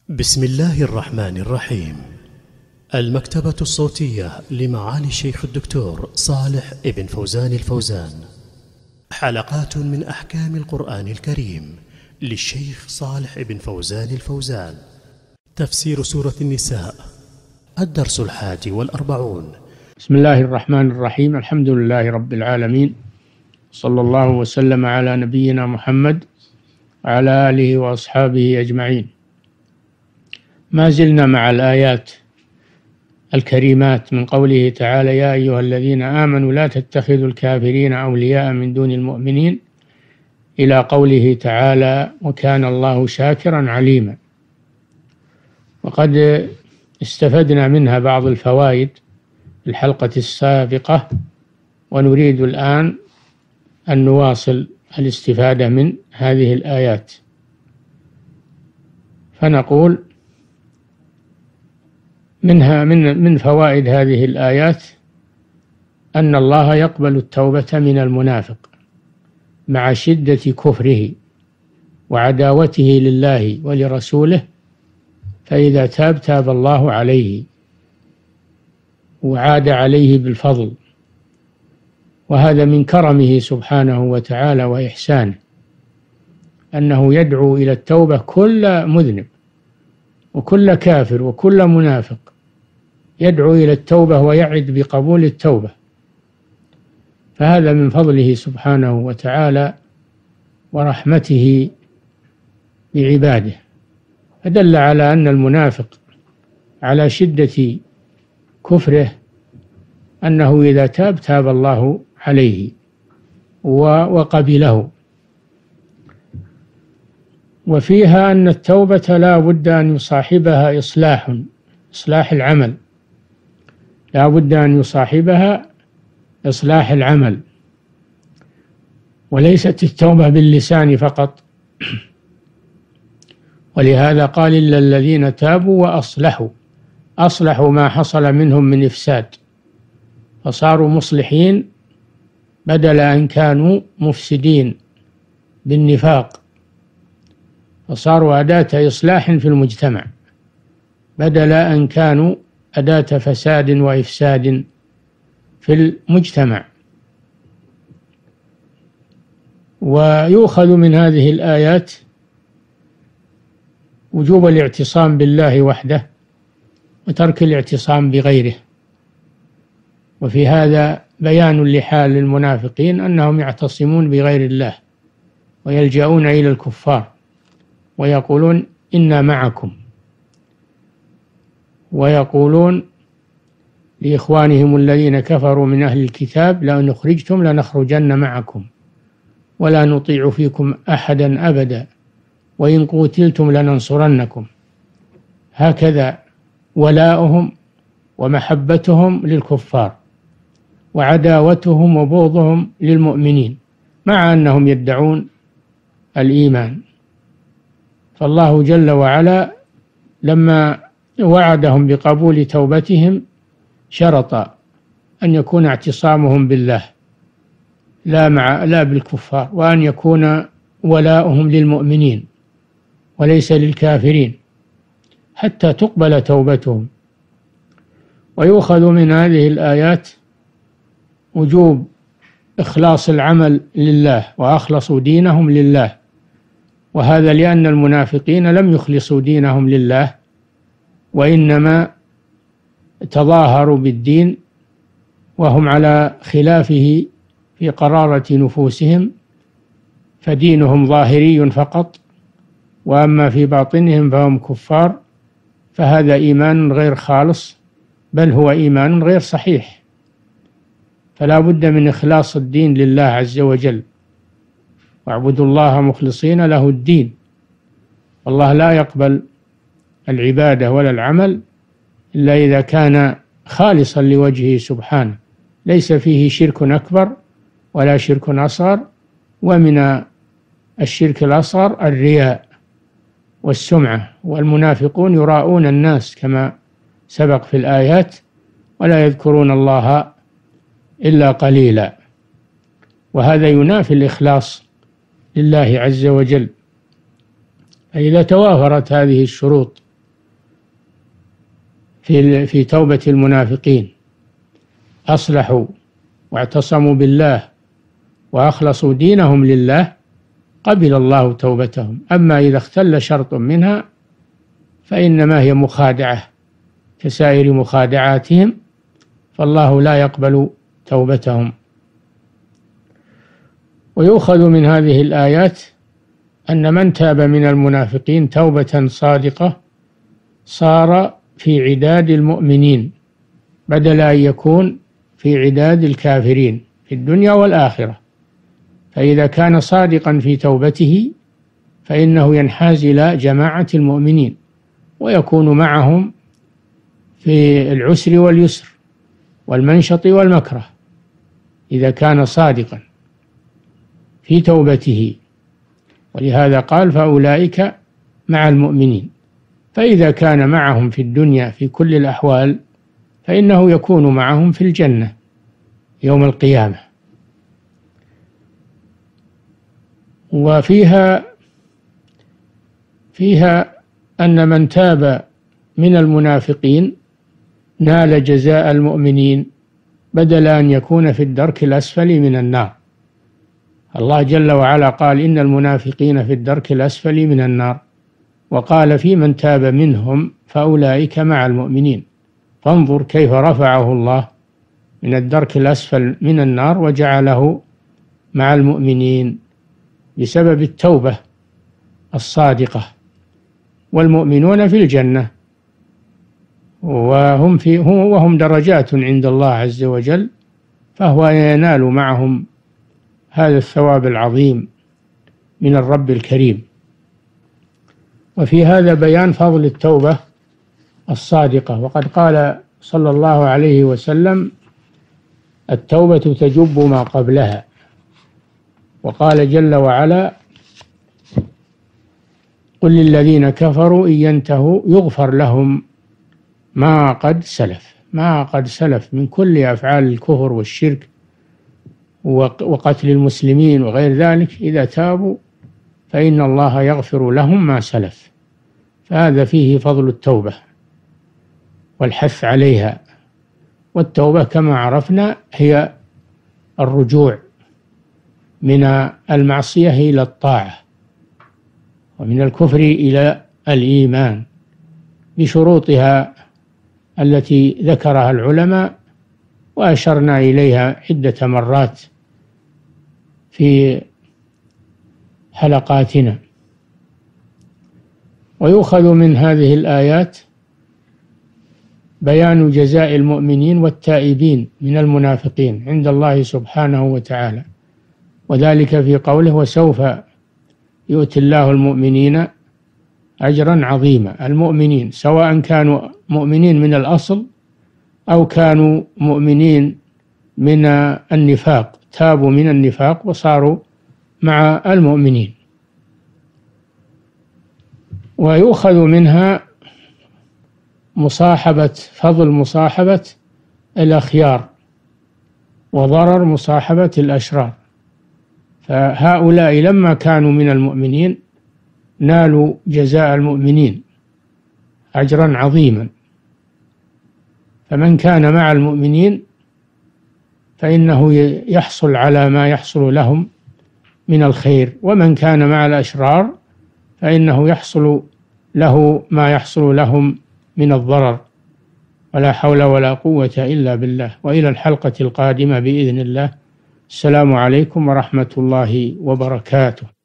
بسم الله الرحمن الرحيم. المكتبة الصوتية لمعالي الشيخ الدكتور صالح ابن فوزان الفوزان. حلقات من أحكام القرآن الكريم للشيخ صالح ابن فوزان الفوزان. تفسير سورة النساء، الدرس 41. بسم الله الرحمن الرحيم. الحمد لله رب العالمين، صلى الله وسلم على نبينا محمد وعلى آله وأصحابه أجمعين. ما زلنا مع الآيات الكريمات من قوله تعالى: يا أيها الذين آمنوا لا تتخذوا الكافرين أولياء من دون المؤمنين، إلى قوله تعالى: وكان الله شاكرا عليما. وقد استفدنا منها بعض الفوائد في الحلقة السابقة، ونريد الآن أن نواصل الاستفادة من هذه الآيات. فنقول من فوائد هذه الآيات أن الله يقبل التوبة من المنافق مع شدة كفره وعداوته لله ولرسوله، فإذا تاب تاب الله عليه وعاد عليه بالفضل، وهذا من كرمه سبحانه وتعالى وإحسانه، أنه يدعو إلى التوبة كل مذنب وكل كافر وكل منافق، يدعو إلى التوبة ويعد بقبول التوبة، فهذا من فضله سبحانه وتعالى ورحمته بعباده. فدل على أن المنافق على شدة كفره أنه إذا تاب تاب الله عليه وقبله. وفيها أن التوبة لا بد أن يصاحبها إصلاح العمل، لا بد أن يصاحبها إصلاح العمل، وليست التوبة باللسان فقط. ولهذا قال: إلا الذين تابوا أصلحوا ما حصل منهم من إفساد، فصاروا مصلحين بدل أن كانوا مفسدين بالنفاق، فصاروا أداة إصلاح في المجتمع بدل أن كانوا أداة فساد وإفساد في المجتمع. ويؤخذ من هذه الآيات وجوب الاعتصام بالله وحده وترك الاعتصام بغيره. وفي هذا بيان لحال المنافقين أنهم يعتصمون بغير الله ويلجؤون إلى الكفار ويقولون إنا معكم، ويقولون لإخوانهم الذين كفروا من أهل الكتاب: لئن أخرجتم لنخرجن معكم ولا نطيع فيكم أحدا أبدا وإن قتلتم لننصرنكم. هكذا ولاؤهم ومحبتهم للكفار وعداوتهم وبغضهم للمؤمنين، مع أنهم يدعون الإيمان. فالله جل وعلا لما وعدهم بقبول توبتهم شرط أن يكون اعتصامهم بالله لا بالكفار، وأن يكون ولاؤهم للمؤمنين وليس للكافرين حتى تقبل توبتهم. ويؤخذ من هذه الآيات وجوب إخلاص العمل لله، وأخلصوا دينهم لله، وهذا لأن المنافقين لم يخلصوا دينهم لله، وإنما تظاهروا بالدين وهم على خلافه في قرارة نفوسهم، فدينهم ظاهري فقط، وأما في باطنهم فهم كفار، فهذا إيمان غير خالص، بل هو إيمان غير صحيح. فلا بد من إخلاص الدين لله عز وجل، واعبدوا الله مخلصين له الدين. الله لا يقبل العبادة ولا العمل إلا إذا كان خالصا لوجهه سبحانه، ليس فيه شرك أكبر ولا شرك أصغر. ومن الشرك الأصغر الرياء والسمعة، والمنافقون يراءون الناس كما سبق في الآيات، ولا يذكرون الله إلا قليلا، وهذا ينافي الإخلاص لله عز وجل. فإذا توافرت هذه الشروط في توبة المنافقين، أصلحوا واعتصموا بالله وأخلصوا دينهم لله قبل الله توبتهم. أما إذا اختل شرط منها فإنما هي مخادعة كسائر مخادعاتهم، فالله لا يقبل توبتهم. ويؤخذ من هذه الآيات أن من تاب من المنافقين توبة صادقة صار في عداد المؤمنين بدل أن يكون في عداد الكافرين في الدنيا والآخرة. فإذا كان صادقا في توبته فإنه ينحاز إلى جماعة المؤمنين ويكون معهم في العسر واليسر والمنشط والمكره إذا كان صادقا في توبته. ولهذا قال فأولئك مع المؤمنين. فإذا كان معهم في الدنيا في كل الأحوال فإنه يكون معهم في الجنة يوم القيامة. وفيها أن من تاب من المنافقين نال جزاء المؤمنين بدل أن يكون في الدرك الأسفل من النار. الله جل وعلا قال إن المنافقين في الدرك الأسفل من النار، وقال في من تاب منهم فأولئك مع المؤمنين. فانظر كيف رفعه الله من الدرك الأسفل من النار وجعله مع المؤمنين بسبب التوبة الصادقة. والمؤمنون في الجنة وهم درجات عند الله عز وجل، فهو ينال معهم هذا الثواب العظيم من الرب الكريم. وفي هذا بيان فضل التوبة الصادقة. وقد قال صلى الله عليه وسلم التوبة تجب ما قبلها. وقال جل وعلا قل للذين كفروا إن ينتهوا يغفر لهم ما قد سلف من كل أفعال الكفر والشرك وقتل المسلمين وغير ذلك. إذا تابوا فإن الله يغفر لهم ما سلف. فهذا فيه فضل التوبة والحث عليها. والتوبة كما عرفنا هي الرجوع من المعصية إلى الطاعة ومن الكفر إلى الإيمان بشروطها التي ذكرها العلماء وأشرنا إليها عدة مرات في حلقاتنا. ويؤخذ من هذه الآيات بيان جزاء المؤمنين والتائبين من المنافقين عند الله سبحانه وتعالى، وذلك في قوله وسوف يؤتي الله المؤمنين أجرا عظيما. المؤمنين سواء كانوا مؤمنين من الأصل أو كانوا مؤمنين من النفاق، تابوا من النفاق وصاروا مع المؤمنين. ويؤخذ منها فضل مصاحبة الأخيار وضرر مصاحبة الأشرار. فهؤلاء لما كانوا من المؤمنين نالوا جزاء المؤمنين أجرا عظيما. فمن كان مع المؤمنين فإنه يحصل على ما يحصل لهم من الخير، ومن كان مع الأشرار فإنه يحصل له ما يحصل لهم من الضرر. ولا حول ولا قوة إلا بالله. وإلى الحلقة القادمة بإذن الله. السلام عليكم ورحمة الله وبركاته.